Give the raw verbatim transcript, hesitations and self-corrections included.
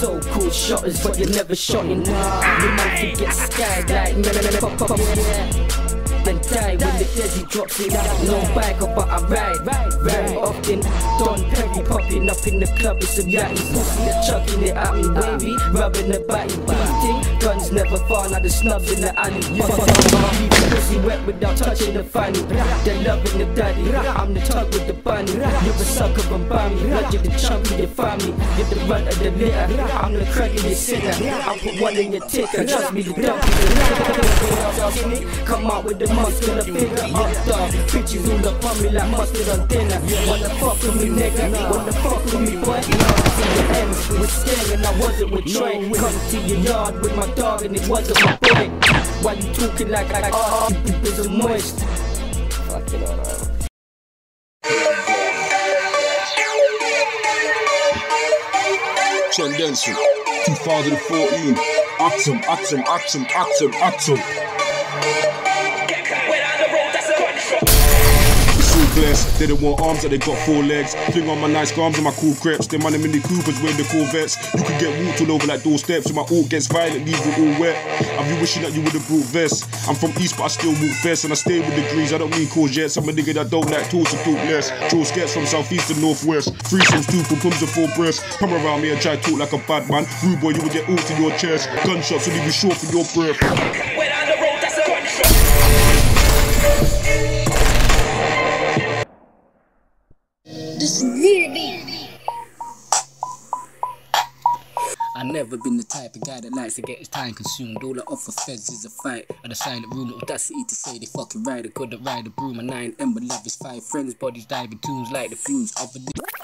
so-called shotters, but you never shot in. Nah, you might forget sky like me, me, me, pop, pop, yeah. And die when the desi drops it. No biker but I ride very often. Don Perry popping up in the club with some yachty pussy, they're chucking it at me wavy, rubbing the body beating. Guns never fall, now the snubs in the alley. Leave the pussy wet without touching the fanny. They're loving the daddy, I'm the tug with the bunny. You're a sucker from Bammy, blood you're the chunk of your family. You're the runt of the litter, I'm the crack of your sinner. I'll put one in your ticker, trust me the dump is come out with the muscular figure up dog. Bitches all up on me like mustard on dinner. Wanna fuck with me nigga, wanna fuck with me boy. To the end with Sting and I wasn't with Troy. Come to your yard with my dog and it wasn't my boy. Why you talking like I oh, is a moist? Fucking alright. Tendency, twenty fourteen. Atom, atom, atom, atom, atom. Blessed. They don't want arms, that they got four legs. Fling on my nice garms and my cool crepes. Them man in Mini Coopers wearing the Corvettes. You can get walked all over like doorsteps. And my alt gets violent, leave it all wet. I be wishing that you would've brought vests. I'm from East but I still walk vest. And I stay with degrees, I don't mean courgettes. I'm a nigga that don't like tools to talk less. Draw skets from southeast to northwest. Threesomes, two from comes to four breasts. Come around me and try to talk like a bad man. Rude boy, you will get alt in your chest. Gunshots will leave you short for your breath. This is I've never been the type of guy that likes to get his time consumed. All I offer feds is a fight and a silent rule. The audacity to say they fucking ride. I couldn't ride a broom. A nine ember love is five friends. Bodies diving tunes like the fumes of a